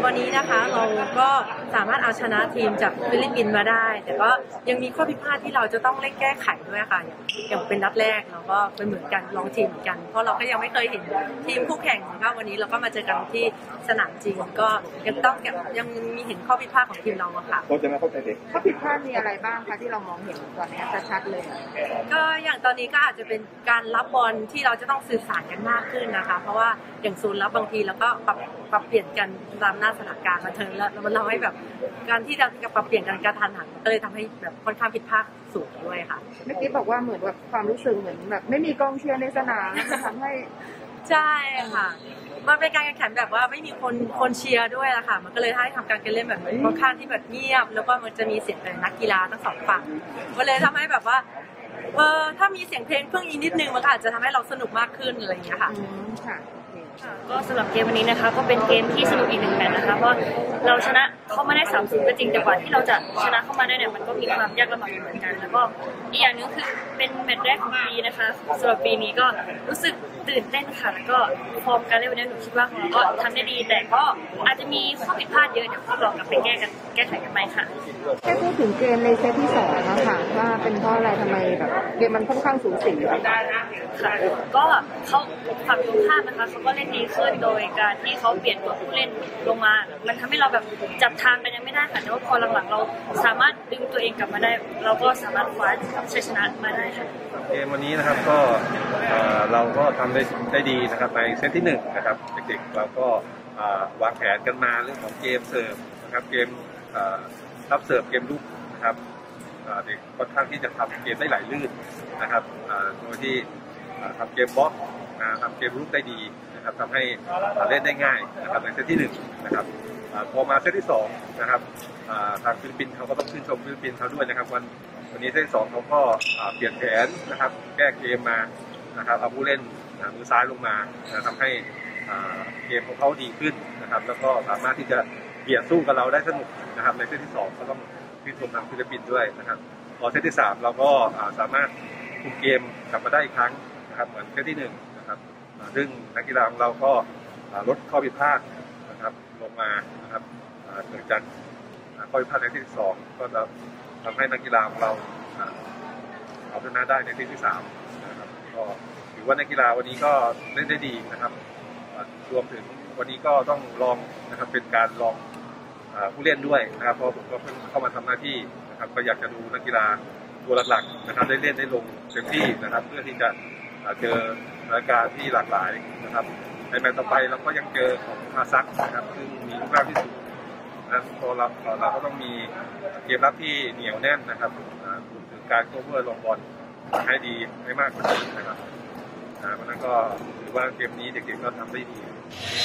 วันนี้นะคะเราก็สามารถเอาชนะทีมจากฟิลิปปินส์มาได้แต่ก็ยังมีข้อผิดพลาดที่เราจะต้องเร่งแก้ไขด้วยค่ะอย่างเป็นนัดแรกเราก็เป็นเหมือนกันลองทีมเหมือนกันเพราะเราก็ยังไม่เคยเห็นทีมคู่แข่งนะคะวันนี้เราก็มาเจอกันที่สนามจริงก็ยังมีเห็นข้อผิดพลาดของทีมเราค่ะโค้ชจะไม่เข้าใจเด็กข้อผิดพลาดมีอะไรบ้างคะที่เรามองเห็นตอนนี้ชัดๆเลยก็อย่างตอนนี้ก็อาจจะเป็นการรับบอลที่เราจะต้องสื่อสารกันมากขึ้นนะคะเพราะว่าอย่างศูนย์รับบางทีเราก็ปรับเปลี่ยนกันตามหน้าสถานการณ์มาเทิงแล้วมันทำให้แบบการที่จะปรับเปลี่ยนกันกระทันหันก็เลยทำให้แบบค่อนข้างผิดพลาดสูงด้วยค่ะเมื่อกี้บอกว่าเหมือนแบบความรู้สึกเหมือนแบบไม่มีกองเชียร์ในสนามทำให้ใช่ค่ะมันเป็นการแข่งขันแบบว่าไม่มีคนเชียร์ด้วยละค่ะมันก็เลยให้ทำการเล่นแบบค่อนข้างที่แบบเงียบแล้วก็มันจะมีเสียงนักกีฬาทั้งสองฝั่งก็เลยทำให้แบบว่าถ้ามีเสียงเพลงเพิ่มอีกนิดนึงมันอาจจะทำให้เราสนุกมากขึ้นอะไรอย่างเงี้ยค่ะก็สำหรับเกมวันนี้นะคะก็เป็นเกมที่สนุกอีกหนึ่งแมตช์นะคะเพราะเราชนะเข้ามาได้3-0ก็จริงแต่กว่าที่เราจะชนะเข้ามาได้เนี่ยมันก็มีความยากลำบากเหมือนกันแล้วก็อีกอย่างนึงคือเป็นแมตช์แรกของปีนะคะสำหรับปีนี้ก็รู้สึกตื่นเต้นค่ะแล้วก็ฟอร์มการเล่นวันนี้หนูคิดว่าของเราก็ทำได้ดีแต่ก็อาจจะมีข้อผิดพลาดเยอะเดี๋ยวพวกเรากลับไปแก้ไขกันใหม่ค่ะแค่พูดถึงเกมในเซตที่2นะคะว่าเป็นเพราะอะไรทำไมแบบเกมมันค่อนข้างสูสีค่ะก็เขาฝั่งตรงข้ามนะคะเขาก็เล่นดีขึ้นโดยการที่เขาเปลี่ยนตัวผู้เล่นลงมามันทำให้เราแบบจับทางกันยังไม่ได้ค่ะแต่ว่าพอหลังๆเราสามารถดึงตัวเองกลับมาได้เราก็สามารถคว้าชัยชนะมาได้ค่ะเกมวันนี้นะครับก็เราก็ทำได้ดีนะครับในเซตที่1นะครับเด็กๆเราก็วางแผนกันมาเรื่องของเกมเสิร์ฟนะครับเกมรับเสิร์ฟเกมลุกนะครับเด็กค่อนข้างที่จะทำเกมได้ไหลลื่นนะครับโดยที่ทำเกมบล็อกทำเกมลุกได้ดีนะครับทำให้เล่นได้ง่ายนะครับในเซตที่1นะครับพอมาเซตที่2นะครับทางฟิลิปปินส์เขาก็ต้องชื่นชมฟิลิปปินส์เขาด้วยนะครับวันนี้เซตที่2เขาก็เปลี่ยนแผนนะครับแก้เกมมานะครับเอาผู้เล่นมือซ้ายลงมาทำให้เกมของเขาดีขึ้นนะครับแล้วก็สามารถที่จะเบียดสู้กับเราได้สนุกนะครับในเซตที่2ก็ต้องชื่นชมทางฟิลิปปินส์ด้วยนะครับพอเซตที่3เราก็สามารถคุมเกมกลับมาได้อีกครั้งนะครับเหมือนเซตที่1นะครับซึ่งนักกีฬาของเราก็ลดข้อผิดพลาดนะครับลงมานะครับเกิดจากข้อผิดพลาดในเซตที่2ก็จะทำให้นักกีฬาของเราเอาชนะได้ในเซตที่3นะครับก็ถือว่านักกีฬาวันนี้ก็เล่นได้ดีนะครับรวมถึงวันนี้ก็ต้องลองนะครับเป็นการลองผู้เล่นด้วยนะครับเพราะผมก็เพิ่งเข้ามาทำหน้าที่นะครับก็อยากจะดูนักกีฬาตัวหลักๆนะครับได้เล่นได้ลงเต็มที่นะครับเพื่อที่จะเจอสถานการณ์ที่หลากหลายนะครับในแมตช์ต่อไปเราก็ยังเจอของคาซัคนะครับซึ่งมีรูปร่างที่สูงนะพอเราก็ต้องมีเกมรับที่เหนียวแน่นนะครับรวมถึงการโคเวอร์ลงบอลให้ดีให้มากกว่านี้นะครับเพราะนั้นก็ถือว่าเกมนี้เด็กๆก็ทำได้ดี